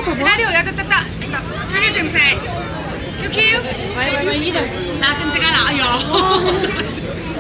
睇下呢度有得，睇你食唔食 ？QQ， 喂，呢度嗱食唔食啊？嗱，哎呀！